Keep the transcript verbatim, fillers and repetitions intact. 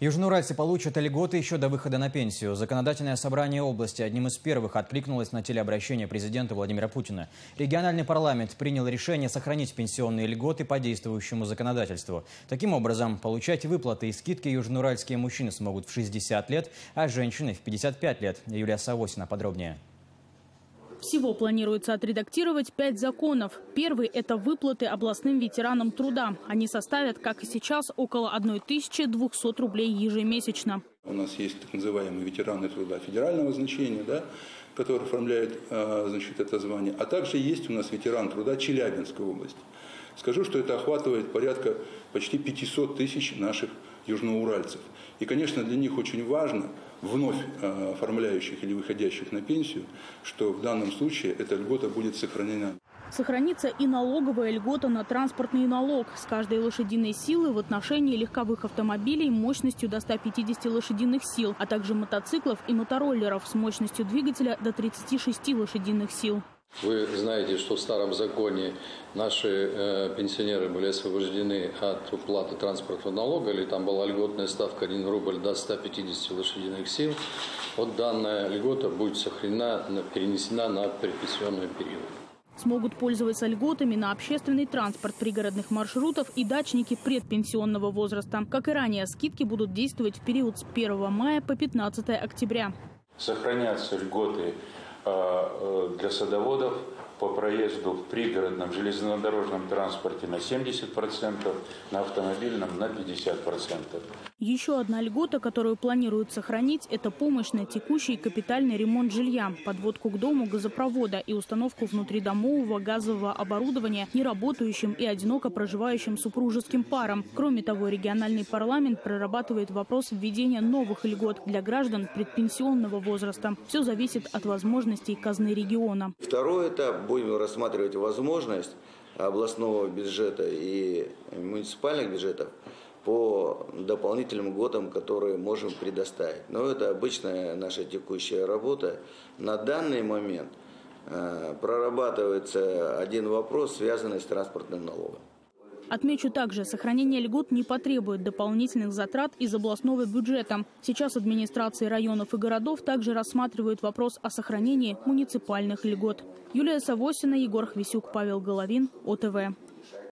Южноуральцы получат льготы еще до выхода на пенсию. Законодательное собрание области одним из первых откликнулось на телеобращение президента Владимира Путина. Региональный парламент принял решение сохранить пенсионные льготы по действующему законодательству. Таким образом, получать выплаты и скидки южноуральские мужчины смогут в шестьдесят лет, а женщины в пятьдесят пять лет. Юлия Савосина подробнее. Всего планируется отредактировать пять законов. Первый – это выплаты областным ветеранам труда. Они составят, как и сейчас, около тысячи двухсот рублей ежемесячно. У нас есть так называемые ветераны труда федерального значения, да, которые оформляют значит, это звание. А также есть у нас ветеран труда Челябинской области. Скажу, что это охватывает порядка почти пятисот тысяч наших южноуральцев. И, конечно, для них очень важно, вновь оформляющих или выходящих на пенсию, что в данном случае эта льгота будет сохранена. Сохранится и налоговая льгота на транспортный налог с каждой лошадиной силы в отношении легковых автомобилей мощностью до ста пятидесяти лошадиных сил, а также мотоциклов и мотороллеров с мощностью двигателя до тридцати шести лошадиных сил. Вы знаете, что в старом законе наши э, пенсионеры были освобождены от уплаты транспортного налога, или там была льготная ставка один рубль до ста пятидесяти лошадиных сил. Вот данная льгота будет сохранена, перенесена на предпенсионный период. Смогут пользоваться льготами на общественный транспорт пригородных маршрутов и дачники предпенсионного возраста. Как и ранее, скидки будут действовать в период с первого мая по пятнадцатое октября. Сохранятся льготы для садоводов по проезду в пригородном железнодорожном транспорте на семьдесят процентов, на автомобильном на пятьдесят процентов. Еще одна льгота, которую планируют сохранить, это помощь на текущий капитальный ремонт жилья, подводку к дому газопровода и установку внутридомового газового оборудования неработающим и одиноко проживающим супружеским парам. Кроме того, региональный парламент прорабатывает вопрос введения новых льгот для граждан предпенсионного возраста. Все зависит от возможностей казны региона. Второй этап. Будем рассматривать возможность областного бюджета и муниципальных бюджетов по дополнительным льготам, которые можем предоставить. Но это обычная наша текущая работа. На данный момент э, прорабатывается один вопрос, связанный с транспортным налогом. Отмечу также, сохранение льгот не потребует дополнительных затрат из областного бюджета. Сейчас администрации районов и городов также рассматривают вопрос о сохранении муниципальных льгот. Юлия Савосина, Егор Хвисюк, Павел Головин, О Т В.